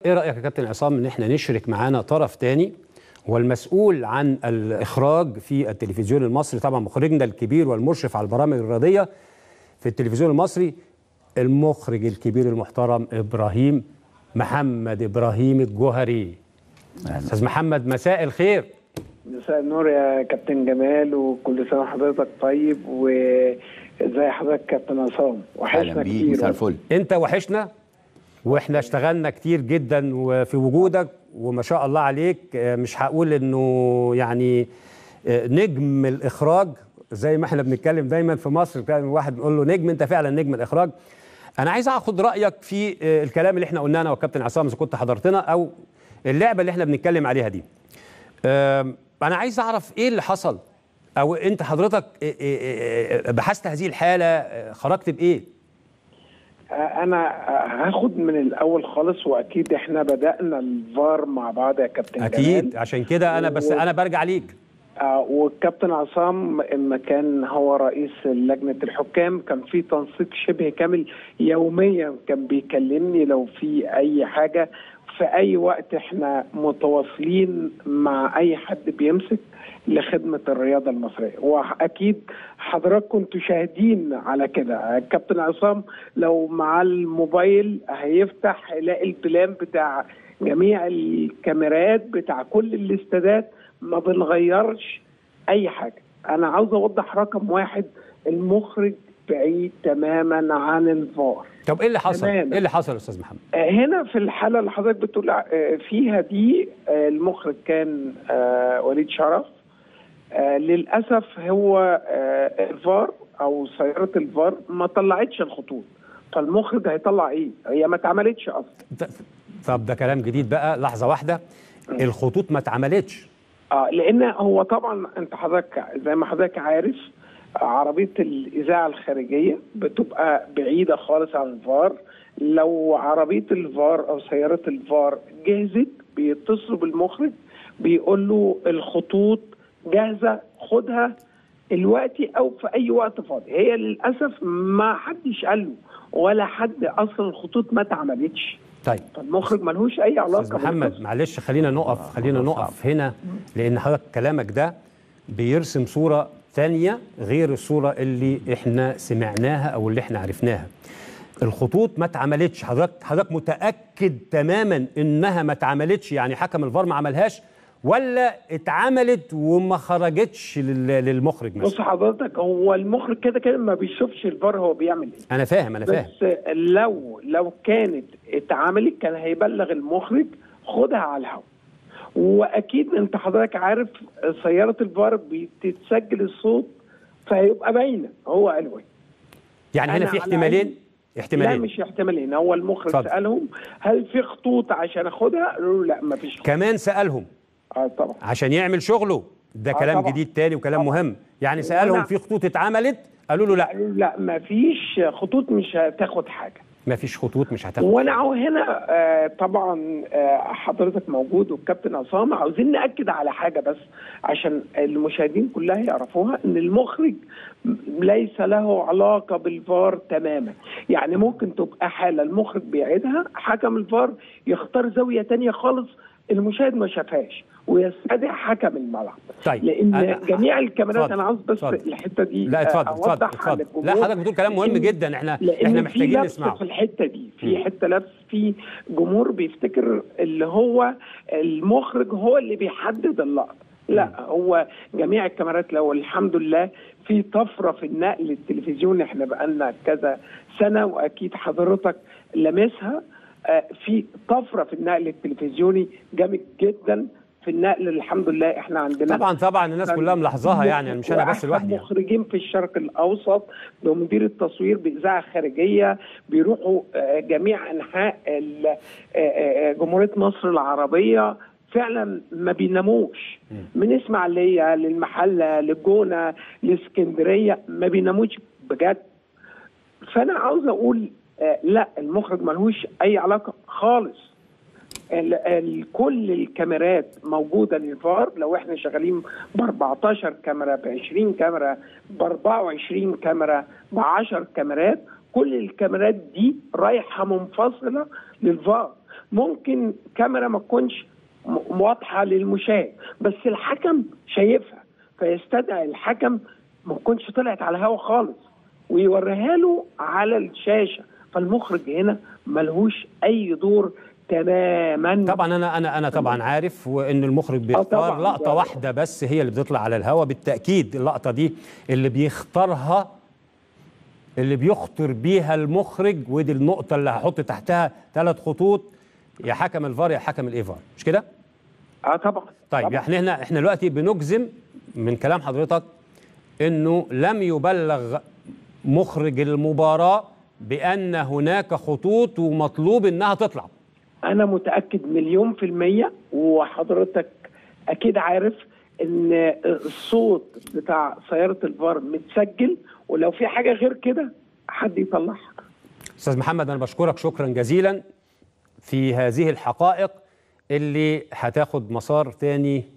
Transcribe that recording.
ايه رأيك يا كابتن عصام ان احنا نشرك معانا طرف تاني والمسؤول عن الإخراج في التلفزيون المصري، طبعا مخرجنا الكبير والمشرف على البرامج الرياضية في التلفزيون المصري، المخرج الكبير المحترم محمد إبراهيم الجوهري. أستاذ محمد، مساء الخير. مساء النور يا كابتن جمال، وكل سنة وحضرتك طيب، وازي حضرتك كابتن عصام؟ وحشنا كتير. مساء الفل. انت وحشنا، واحنا اشتغلنا كتير جدا وفي وجودك، وما شاء الله عليك. مش هقول انه يعني نجم الاخراج زي ما احنا بنتكلم دايما في مصر، كان واحد بنقول له نجم، انت فعلا نجم الاخراج. انا عايز اخد رايك في الكلام اللي احنا قلناه انا والكابتن عصام، اذا كنت حضرتنا، او اللعبه اللي احنا بنتكلم عليها دي. انا عايز اعرف ايه اللي حصل، او انت حضرتك بحثت هذه الحاله، خرجت بايه؟ انا هاخد من الاول خالص، واكيد احنا بدانا الفار مع بعض يا كابتن اكيد جمال. عشان كده انا برجع ليك. والكابتن عصام لما كان هو رئيس لجنه الحكام كان في تنسيق شبه كامل، يوميا كان بيكلمني لو في اي حاجه في اي وقت. احنا متواصلين مع اي حد بيمسك لخدمة الرياضة المصرية، وأكيد حضرتك كنتوا شاهدين على كده. الكابتن عصام لو مع الموبايل هيفتح يلاقي البلان بتاع جميع الكاميرات بتاع كل الاستادات، ما بنغيرش أي حاجة. أنا عاوز أوضح رقم واحد: المخرج بعيد تماما عن الفار. طب ايه اللي حصل؟ ايه اللي حصل يا استاذ محمد؟ هنا في الحالة اللي حضرتك بتقول فيها دي، المخرج كان وليد شرف. للأسف هو الفار أو سيارة الفار ما طلعتش الخطوط، فالمخرج هيطلع إيه؟ هي ما اتعملتش أصلا. طب ده كلام جديد بقى، لحظة واحدة. الخطوط ما اتعملتش؟ لأن هو طبعا أنت حضرتك زي ما حضرتك عارف، عربية الإذاعة الخارجية بتبقى بعيدة خالص عن الفار. لو عربية الفار أو سيارة الفار جهزت بيتصلوا بالمخرج، بيقول له الخطوط جاهزة، خدها دلوقتي أو في أي وقت فاضي. هي للأسف ما حدش قال له، ولا حد أصلا الخطوط ما اتعملتش. طيب فالمخرج ملهوش أي علاقة. أستاذ محمد معلش، خلينا نقف هنا، لأن حضرتك كلامك ده بيرسم صورة ثانية غير الصورة اللي احنا سمعناها أو اللي احنا عرفناها. الخطوط ما اتعملتش، حضرتك متأكد تماما إنها ما اتعملتش؟ يعني حكم الفار ما عملهاش، ولا اتعملت وما خرجتش للمخرج مثلا؟ بص حضرتك، هو المخرج كده ما بيشوفش الفار هو بيعمل ايه. انا فاهم بس لو كانت اتعملت كان هيبلغ المخرج خدها على الهواء. واكيد انت حضرتك عارف سيارة الفار بتتسجل الصوت، فهيبقى باينه هو قال ايه. يعني هنا في احتمالين. لا مش احتمالين، هو المخرج سألهم هل في خطوط عشان اخدها؟ قالوا لا ما فيش خطوط. كمان سألهم طبعا عشان يعمل شغله. ده كلام طبعا جديد تاني وكلام مهم. يعني سألهم في خطوط اتعملت؟ قالوا له لا. قالوا لا ما فيش خطوط، مش هتاخد حاجه. ما فيش خطوط مش هتاخد. وانا هنا طبعا حضرتك موجود والكابتن عصام، عاوزين نأكد على حاجه بس عشان المشاهدين كلها يعرفوها، ان المخرج ليس له علاقه بالفار تماما. يعني ممكن تبقى حاله المخرج بيعيدها، حكم الفار يختار زاويه تانية خالص المشاهد ما شافهاش ويستدعي حكم الملعب. طيب لان جميع الكاميرات، انا عاوز بس الحته دي لا اتفضل. لا حضرتك بتقول كلام مهم جدا، احنا محتاجين نسمعه. في الحته دي في حته لف، في جمهور بيفتكر اللي هو المخرج هو اللي بيحدد اللقطه. لا، هو جميع الكاميرات. لو الحمد لله في طفره في النقل التلفزيوني، احنا بقالنا كذا سنه واكيد حضرتك لمسها، في طفره في النقل التلفزيوني جامد جدا. في النقل الحمد لله احنا عندنا طبعا الناس كلها ملاحظاها، يعني مش انا بس لوحدي. مخرجين في الشرق الاوسط بمدير التصوير باذاعه خارجيه بيروحوا جميع انحاء جمهوريه مصر العربيه، فعلا ما بيناموش. من اسماعيليه للمحله للجونه لاسكندريه ما بيناموش بجد. فانا عاوز اقول لا، المخرج ملهوش اي علاقه خالص. كل الكاميرات موجوده للفار. لو احنا شغالين ب 14 كاميرا، ب 20 كاميرا، ب 24 كاميرا، ب 10 كاميرات، كل الكاميرات دي رايحه منفصله للفار. ممكن كاميرا ما تكونش واضحه للمشاهد بس الحكم شايفها، فيستدعي الحكم ما تكونش طلعت على الهواء خالص ويوريها له على الشاشه، فالمخرج هنا ملهوش اي دور تماما. طبعا انا طبعا عارف، وان المخرج بيختار لقطه واحده بس هي اللي بتطلع على الهواء. بالتاكيد اللقطه دي اللي بيختارها، اللي بيخطر بيها المخرج، ودي النقطه اللي هحط تحتها 3 خطوط، يا حكم الفار يا حكم الايفار، مش كده؟ طبعا. طيب طبعًا. احنا دلوقتي بنجزم من كلام حضرتك انه لم يبلغ مخرج المباراه بان هناك خطوط ومطلوب انها تطلع. أنا متأكد 100%، وحضرتك أكيد عارف إن الصوت بتاع سيارة الفار متسجل، ولو في حاجة غير كده حد يطلعها. أستاذ محمد، أنا بشكرك شكرا جزيلا في هذه الحقائق اللي هتاخد مسار تاني